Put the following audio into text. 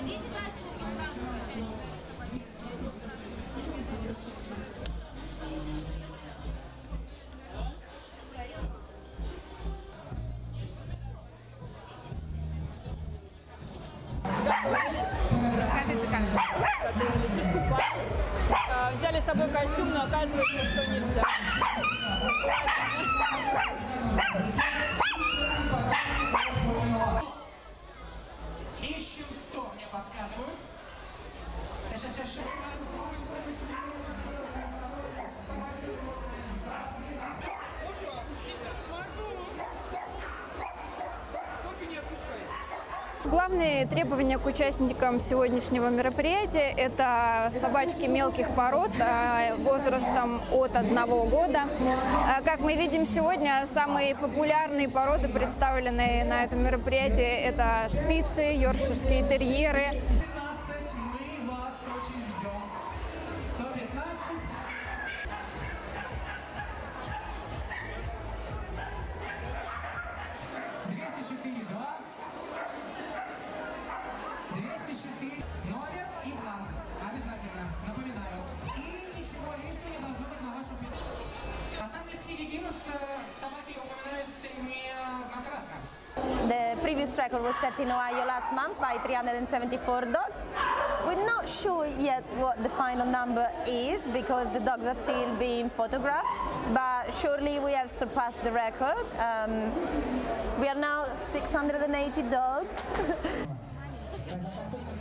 Расскажите, как Готовились, искупались, взяли с собой костюм, но оказывается, что нельзя. Ищем 100, мне подсказывают. Главные требования к участникам сегодняшнего мероприятия – это собачки мелких пород возрастом от 1 года. Как мы видим сегодня, самые популярные породы, представленные на этом мероприятии – это шпицы, йоркширские терьеры. Мы вас очень ждем. 115. Номер и бланк. Обязательно. Напоминаю. И ничего лишнего не должно быть на вашем пироге. На самом деле в книге Гиннесс собаки упоминаются неоднократно. The previous record was set in Ohio last month by 374 dogs. We're not sure yet what the final number is because the dogs are still being photographed, but surely we have surpassed the record. We are now 680 dogs.